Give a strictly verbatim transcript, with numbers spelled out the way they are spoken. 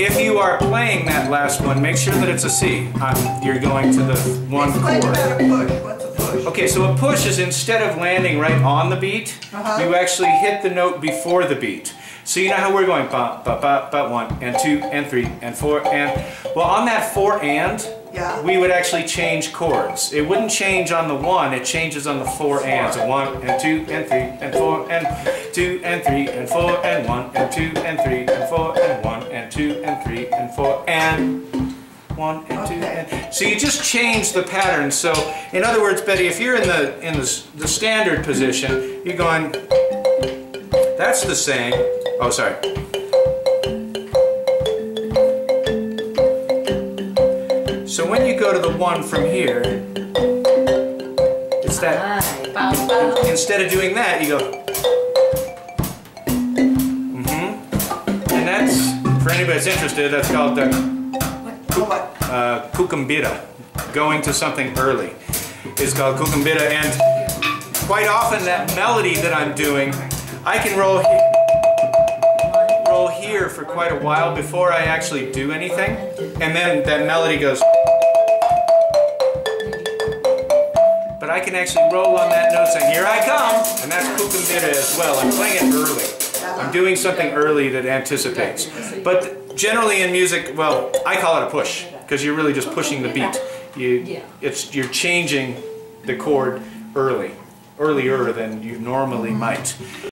if you are playing that last one, make sure that it's a C. Um, you're going to the one Explain chord. about a push. What's a push? Okay, so a push is instead of landing right on the beat, Uh-huh. you actually hit the note before the beat. So you know how we're going, ba, ba, ba, ba, one, and two, and three, and four, and... Well, on that four and, Yeah. we would actually change chords. It wouldn't change on the one, it changes on the four and. So one, and two, and three, and four, and two, and three, and four, and one, and two, and three, and four, and one, and two, and three, and four, and... One and two, Okay. and so you just change the pattern. So, in other words, Betty, if you're in the in the, the standard position, you're going. That's the same. Oh, sorry. So when you go to the one from here, it's that. Instead of doing that, you go. Mm-hmm. And that's, for anybody that's interested, that's called the. What? Uh, Cucumbita, going to something early, is called Cucumbita, and quite often that melody that I'm doing, I can roll, he roll here for quite a while before I actually do anything, and then that melody goes, but I can actually roll on that note saying, here I come, and that's Cucumbita as well. I'm playing it early. I'm doing something early that anticipates. But generally in music, well, I call it a push, because you're really just pushing the beat. You, it's, you're changing the chord early, earlier than you normally might.